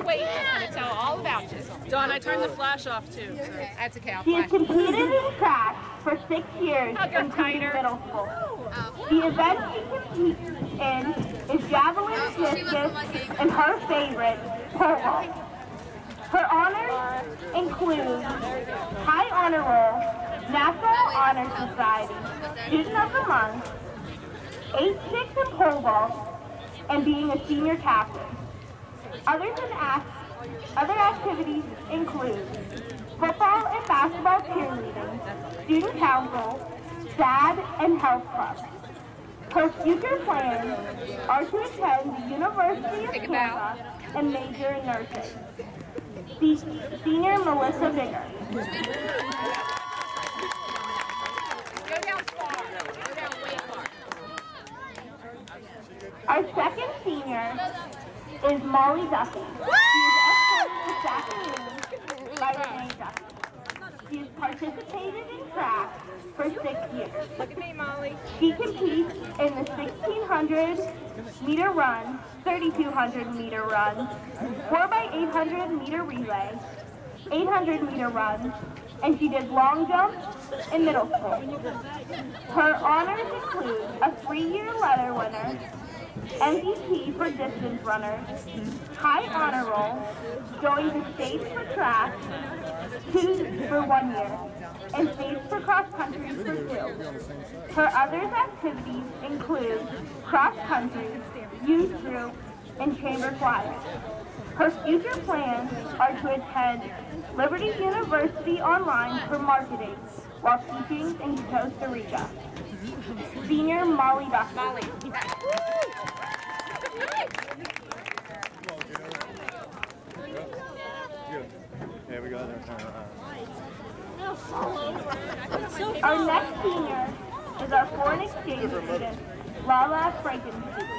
wait. She's going to tell all about you. Dawn, I turned the flash off too. Okay, that's okay. I'll She has flash. competed in track for 6 years, I'll go including tighter. middle school. The event she competes in is javelin, discus, and her favorite, pole vault. Her honors include High Honor Roll, National Honor Society, Student of the Month, 8-6 in pole vault, and being a senior captain. Other activities include football and basketball cheerleading, student council, SAD, and health club. Her future plans are to attend the University of Tampa and major in nursing. Senior Melissa Bigger. Go down far. Go down way far. Our second senior is Molly Duffy. She is escorted this afternoon by Renee Duffy. She has participated in track for 6 years. Look at me, Molly. She competes in the 1,600-meter run, 3,200-meter run, 4x800-meter relay, 800-meter run, and she did long jump in middle school. Her honors include a 3-year letter winner, MVP for distance runners, High Honor Roll, going to states for track, 2 for 1 year, and states for cross country for 2. Her other activities include cross country, youth group, and chamber choir. Her future plans are to attend Liberty University online for marketing while teaching in Costa Rica. Senior Molly Duffy. Molly. Yeah, we got it. Our next senior is our foreign exchange student, Lala Frankenstein.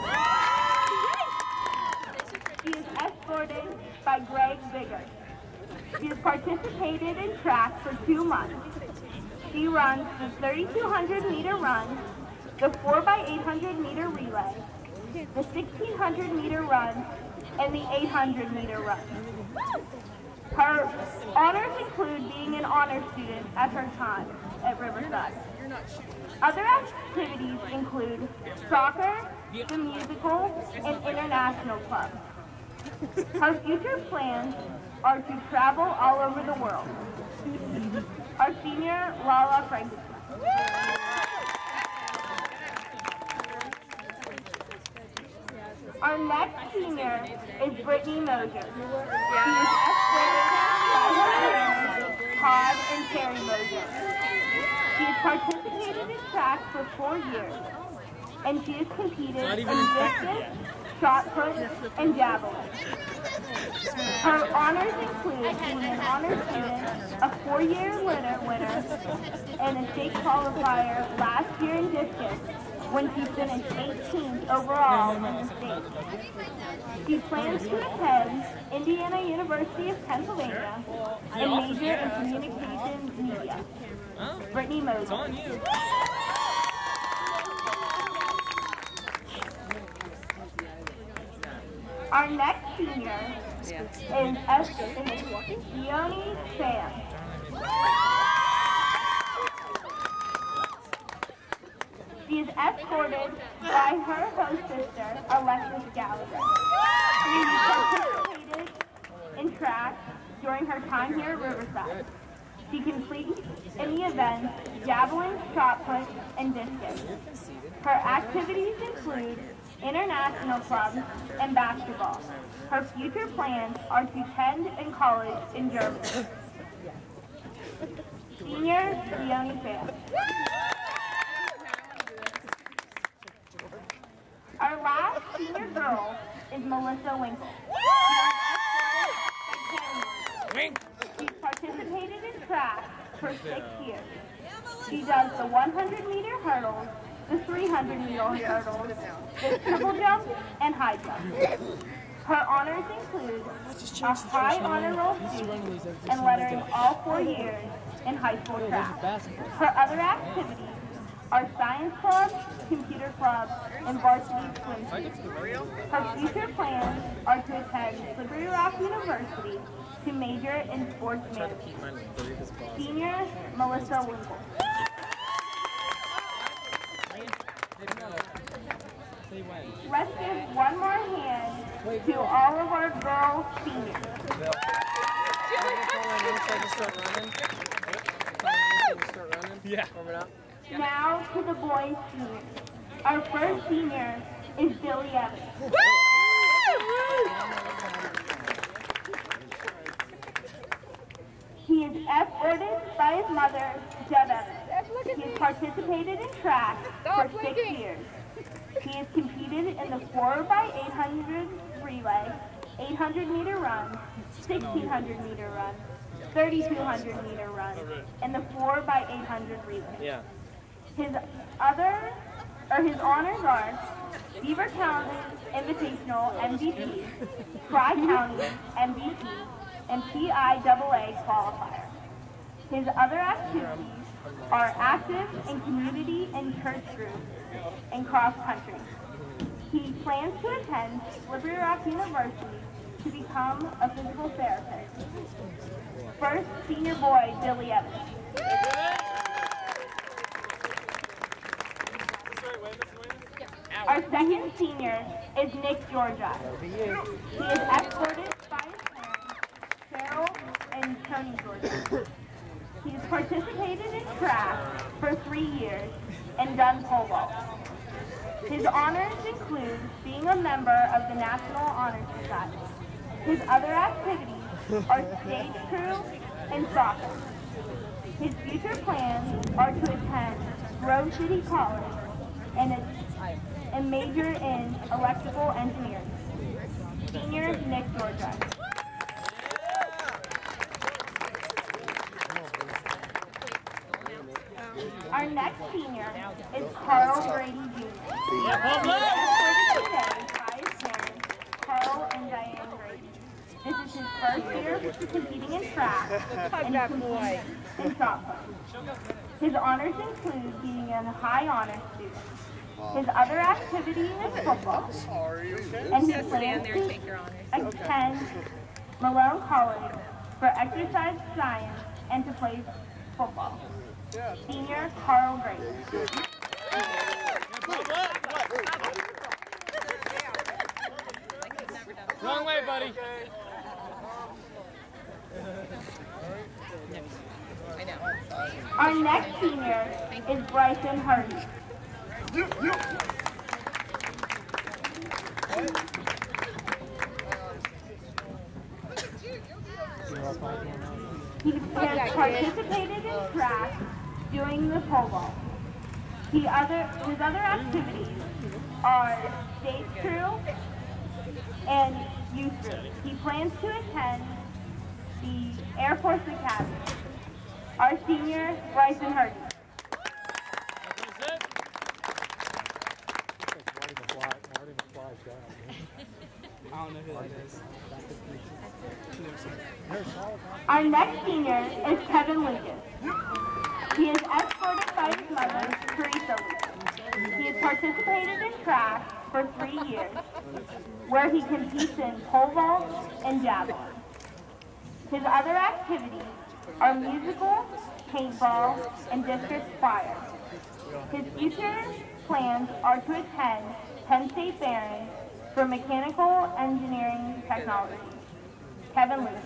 She is escorted by Greg Bigger. She has participated in track for 2 months. She runs the 3,200-meter run, the 4x800-meter relay, the 1,600-meter run, and the 800-meter run. Her honors include being an honor student at her time at Riverside. Other activities include soccer, the musical, and international club. Her future plans are to travel all over the world. Our senior, Lala Frankenstein. Our next senior is Brittany Mosier. She is escorted by her parents, Todd and Terry Mosier. She has participated in track for 4 years, and she has competed in distance, shot put, and javelin. Her honors include being an honor student, a 4-year winner, and a state qualifier last year in distance when she finished 18th overall in the state. She plans to attend Indiana University of Pennsylvania and major in communications media. Brittany Mosier. Our next senior is Leonie Sam. She is escorted by her host sister, Alexis Gallagher. She participated in track during her time here at Riverside. She competes in the events javelin, shot put, and discus. Her activities include international clubs and basketball. Her future plans are to attend in college in Germany. Senior Leonie Fan. Our last senior girl is Melissa Winkle. She's participated in track for 6 years. She does the 100-meter hurdles, the 300-meter hurdles, the triple jump, and high jump. Her honors include a high honor roll student and lettering all 4 years in high school track. Her other activities are science club, computer club, and varsity swim team. Her future plans are to attend Slippery Rock University to major in sports management. Senior Melissa Winkle. Let's give one more hand to all of our girl seniors. Yeah. Now to the boys seniors. Our first senior is Billy Evans. He is escorted by his mother, Deb Evans. He has participated in track for 6 years. He has competed in the 4x800 relay, 800-meter run, 1,600-meter run, 3,200-meter run, and the 4x800 relay. Yeah. His honors are Beaver County Invitational MVP, Tri-County MVP, and PIAA qualifier. His other activities are active in community and church groups and cross country. He plans to attend Slippery Rock University to become a physical therapist. First senior boy, Billy Evans. Our second senior is Nick Georgia. He is escorted by his parents, Cheryl and Tony Georgia. He has participated in track for 3 years and done pole vault. His honors include being a member of the National Honor Society. His other activities are stage crew and soccer. His future plans are to attend Grove City College and major in electrical engineering. Senior Nick Georgia. Our next senior is Carl Grady Jr. He is escorted today by his parents, Carl and Diane Grady. This is his first year competing in track and competing in shot put. His honors include being a high honor student. His other activity is football, and he plans to attend Malone College for exercise science and to play football. Senior Carl Grady. Wrong way, buddy. Our next senior is Bryson Hardy. He has participated in track doing the pole vault. His other activities are stage crew and youth group. He plans to attend the Air Force Academy. Our senior, Bryson Hardy. I don't know who that is. Our next senior is Kevin Lucas. He is escorted by his mother, Teresa Lucas. He has participated in track for 3 years, where he competes in pole vault and javelin. His other activities are musical, paintball, and district choir. His future plans are to attend Penn State Barron for mechanical engineering technology. Kevin Lucas.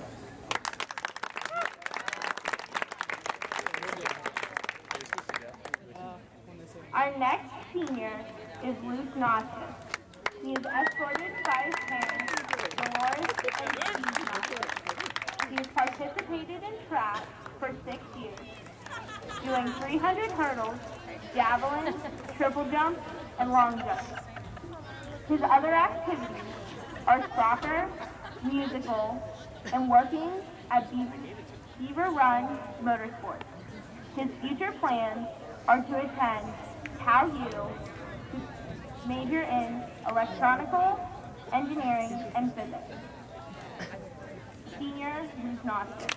Our next senior is Luke Nossis. He is escorted by his parents, Dolores and Steve Nossis. He has participated in track for 6 years, doing 300 hurdles, javelin, triple jump, and long jump. His other activities are soccer, musical, and working at Beaver Run Motorsports. His future plans are to attend Cal U, to major in electronical, engineering, and physics. Senior Luke Nossis.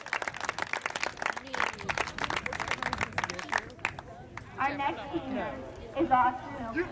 Our next senior is Austin Oak.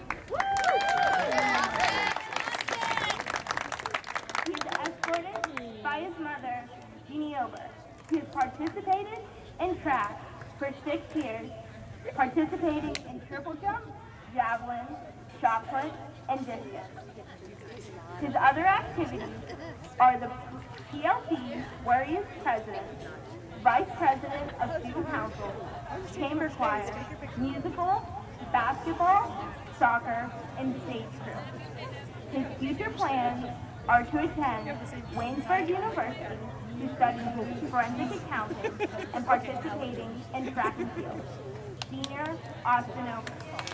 He's escorted by his mother, Jeannie Ober. He has participated in track for 6 years, participating in triple jump, javelin, shot put, and discus. His other activities are the PLC, where he is president, vice president of student council, chamber choir, musical, basketball, soccer, and stage crew. His future plans are to attend Waynesburg University to study forensic accounting and participating in track and field. Senior Austin Oak.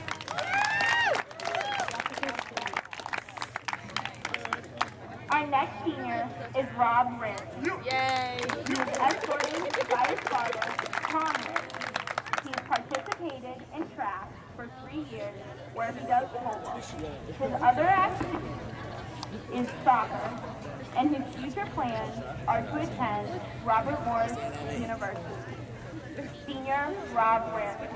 Our next senior is Rob Rare. Yay! He is escorted by his father, Tom Rare. He has participated in track for 3 years, where he does polo. His other activity is soccer, and his future plans are to attend Robert Morris University. Senior Rob Rare.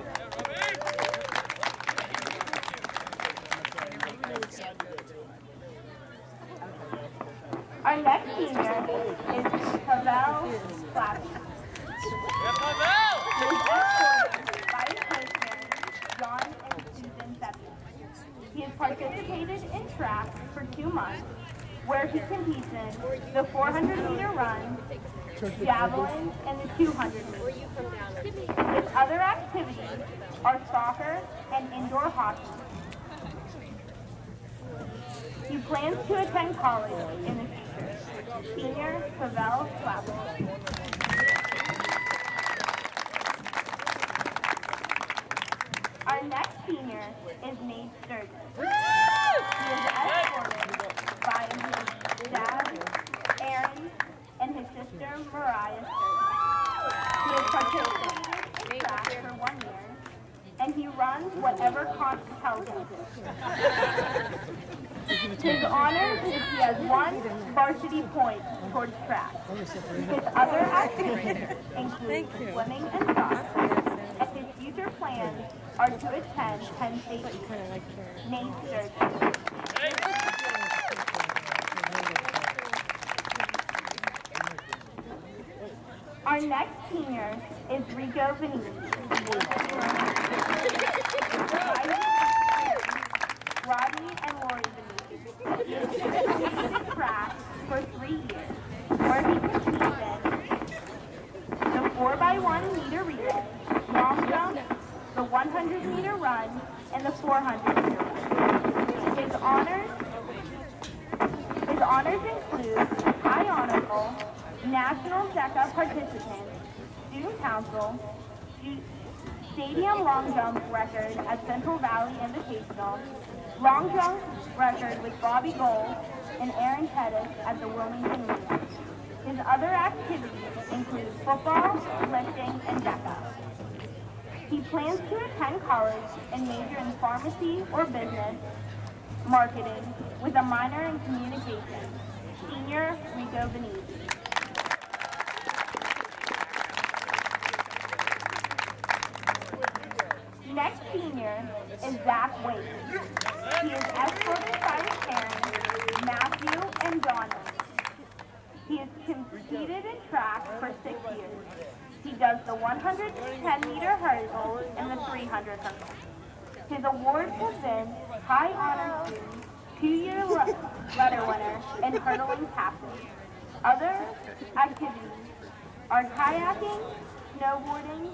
Our next senior is Pavel Flappy. He is escorted by his co-parents, John and Susan Seppi. He has participated in track for 2 months, where he competes in the 400-meter run, javelin, and the 200-meter. His other activities are soccer and indoor hockey. He plans to attend college in the future. Senior Pavel Flappy. Our next senior is Nate Sturgis. He is escorted by his dad, Aaron, and his sister, Mariah Sturgis. He has participated in track for 1 year, and he runs whatever coach tells him to. His honors is he has 1 varsity point towards track. His other activities include swimming and soccer, and his future plans are to attend Penn State. Nate Sturgis. Our next senior is Rico Veniti. Rodney and Lori Veniti. He has participated in track for 3 years, where he competes in the 4x1 meter relay, long jump, the 100-meter run, and the 400-meter run. His honors include High Honor Roll, National DECA participant, Student Council, Stadium long jump record at Central Valley Invitational, long jump record with Bobby Gold and Aaron Pettis at the Wilmington Relay. His other activities include football, lifting, and DECA. He plans to attend college and major in pharmacy or business, marketing, with a minor in communication. Senior Rico Veniti. Next senior is Zach Wade. He is escorted by his parents, Matthew and Donna. He has competed in track for 6 years. He does the 110-meter hurdle and the 300 hurdle. His awards have been High Honor Student, 2-year letter winner, and hurdling captain. Other activities are kayaking, snowboarding,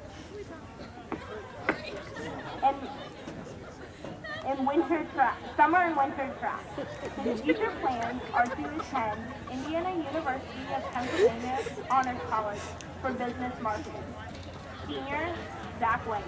and winter track, summer and winter track. His future plans are to attend Indiana University of Pennsylvania Honors College for business marketing. Senior Zach Wayne.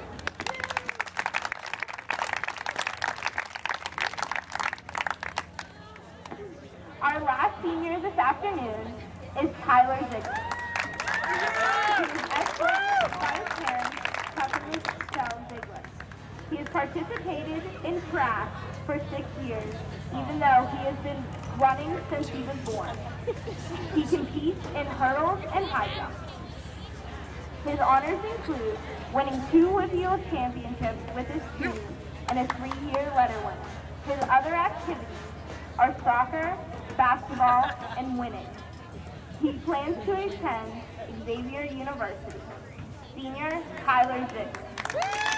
Our last senior this afternoon is Tyler Ziegler. He is escorted by his parents, Tucker and Michelle Ziegler. He has participated in track for 6 years, even though he has been running since he was born. He competes in hurdles and high jump. His honors include winning 2 Wood Yield championships with his team and a 3-year letter winner. His other activities are soccer, basketball, and winning. He plans to attend Xavier University. Senior Tyler Zick.